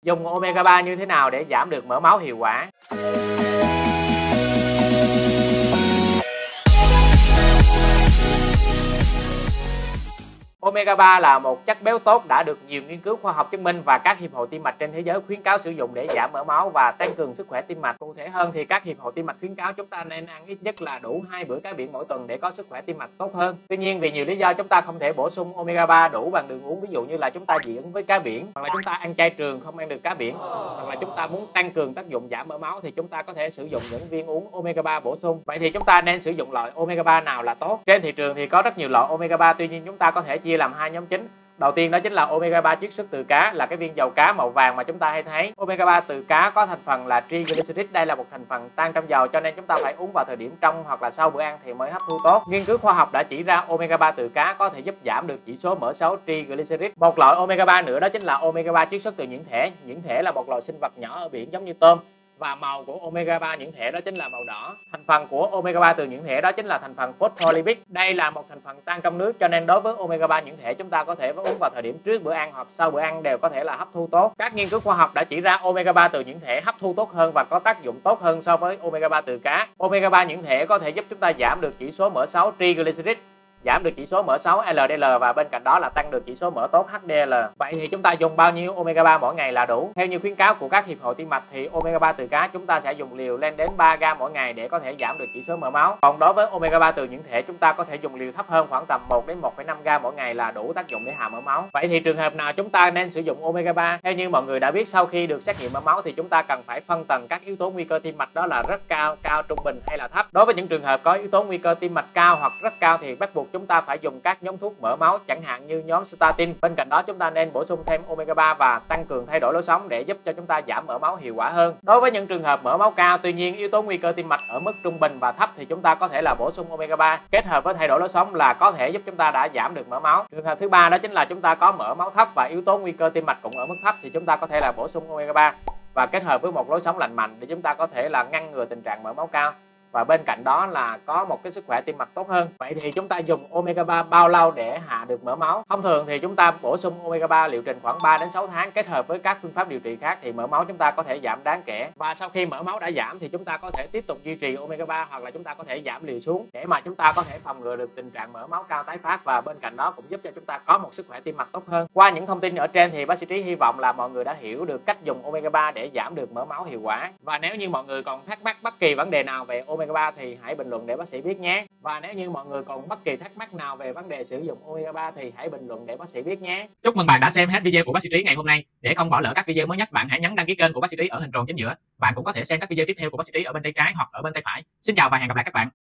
Dùng omega 3 như thế nào để giảm được mỡ máu hiệu quả? Omega 3 là một chất béo tốt đã được nhiều nghiên cứu khoa học chứng minh và các hiệp hội tim mạch trên thế giới khuyến cáo sử dụng để giảm mỡ máu và tăng cường sức khỏe tim mạch. Cụ thể hơn thì các hiệp hội tim mạch khuyến cáo chúng ta nên ăn ít nhất là đủ 2 bữa cá biển mỗi tuần để có sức khỏe tim mạch tốt hơn. Tuy nhiên vì nhiều lý do chúng ta không thể bổ sung omega 3 đủ bằng đường uống, ví dụ như là chúng ta dị ứng với cá biển, hoặc là chúng ta ăn chay trường không ăn được cá biển, hoặc là chúng ta muốn tăng cường tác dụng giảm mỡ máu thì chúng ta có thể sử dụng những viên uống omega 3 bổ sung. Vậy thì chúng ta nên sử dụng loại omega 3 nào là tốt? Trên thị trường thì có rất nhiều loại omega 3, tuy nhiên chúng ta có thể chia làm hai nhóm chính. Đầu tiên đó chính là omega 3 chiết xuất từ cá, là cái viên dầu cá màu vàng mà chúng ta hay thấy. Omega 3 từ cá có thành phần là triglycerid, đây là một thành phần tan trong dầu, cho nên chúng ta phải uống vào thời điểm trong hoặc là sau bữa ăn thì mới hấp thu tốt. Nghiên cứu khoa học đã chỉ ra omega 3 từ cá có thể giúp giảm được chỉ số mỡ xấu triglycerid. Một loại omega 3 nữa đó chính là omega 3 chiết xuất từ nhuyễn thể. Nhuyễn thể là một loài sinh vật nhỏ ở biển giống như tôm, và màu của omega 3 nhuyễn thể đó chính là màu đỏ. Thành phần của omega 3 từ nhuyễn thể đó chính là thành phần phospholipid. Đây là một thành phần tan trong nước, cho nên đối với omega 3 nhuyễn thể chúng ta có thể uống vào thời điểm trước bữa ăn hoặc sau bữa ăn đều có thể là hấp thu tốt. Các nghiên cứu khoa học đã chỉ ra omega 3 từ nhuyễn thể hấp thu tốt hơn và có tác dụng tốt hơn so với omega 3 từ cá. Omega 3 nhuyễn thể có thể giúp chúng ta giảm được chỉ số mỡ xấu triglycerid, giảm được chỉ số mỡ xấu LDL và bên cạnh đó là tăng được chỉ số mỡ tốt HDL. Vậy thì chúng ta dùng bao nhiêu omega 3 mỗi ngày là đủ? Theo như khuyến cáo của các hiệp hội tim mạch thì omega 3 từ cá chúng ta sẽ dùng liều lên đến 3 gram mỗi ngày để có thể giảm được chỉ số mỡ máu. Còn đối với omega 3 từ nhuyễn thể chúng ta có thể dùng liều thấp hơn, khoảng tầm 1 đến 1,5 gram mỗi ngày là đủ tác dụng để hạ mỡ máu. Vậy thì trường hợp nào chúng ta nên sử dụng omega 3? Theo như mọi người đã biết, sau khi được xét nghiệm mỡ máu thì chúng ta cần phải phân tầng các yếu tố nguy cơ tim mạch, đó là rất cao, cao, trung bình hay là thấp. Đối với những trường hợp có yếu tố nguy cơ tim mạch cao hoặc rất cao thì bắt buộc chúng ta phải dùng các nhóm thuốc mỡ máu, chẳng hạn như nhóm statin. Bên cạnh đó chúng ta nên bổ sung thêm omega 3 và tăng cường thay đổi lối sống để giúp cho chúng ta giảm mỡ máu hiệu quả hơn. Đối với những trường hợp mỡ máu cao, tuy nhiên yếu tố nguy cơ tim mạch ở mức trung bình và thấp thì chúng ta có thể là bổ sung omega 3 kết hợp với thay đổi lối sống là có thể giúp chúng ta đã giảm được mỡ máu. Trường hợp thứ ba đó chính là chúng ta có mỡ máu thấp và yếu tố nguy cơ tim mạch cũng ở mức thấp thì chúng ta có thể là bổ sung omega 3 và kết hợp với một lối sống lành mạnh để chúng ta có thể là ngăn ngừa tình trạng mỡ máu cao, và bên cạnh đó là có một cái sức khỏe tim mạch tốt hơn. Vậy thì chúng ta dùng omega 3 bao lâu để hạ được mỡ máu? Thông thường thì chúng ta bổ sung omega 3 liệu trình khoảng 3 đến 6 tháng kết hợp với các phương pháp điều trị khác thì mỡ máu chúng ta có thể giảm đáng kể. Và sau khi mỡ máu đã giảm thì chúng ta có thể tiếp tục duy trì omega 3 hoặc là chúng ta có thể giảm liều xuống để mà chúng ta có thể phòng ngừa được tình trạng mỡ máu cao tái phát, và bên cạnh đó cũng giúp cho chúng ta có một sức khỏe tim mạch tốt hơn. Qua những thông tin ở trên thì bác sĩ Trí hy vọng là mọi người đã hiểu được cách dùng omega 3 để giảm được mỡ máu hiệu quả. Và nếu như mọi người còn thắc mắc bất kỳ vấn đề nào về omega 3 thì hãy bình luận để bác sĩ biết nhé. Và nếu như mọi người còn bất kỳ thắc mắc nào về vấn đề sử dụng omega 3 thì hãy bình luận để bác sĩ biết nhé. Chúc mừng bạn đã xem hết video của bác sĩ Trí ngày hôm nay. Để không bỏ lỡ các video mới nhất, bạn hãy nhấn đăng ký kênh của bác sĩ Trí ở hình tròn chính giữa. Bạn cũng có thể xem các video tiếp theo của bác sĩ Trí ở bên tay trái hoặc ở bên tay phải. Xin chào và hẹn gặp lại các bạn.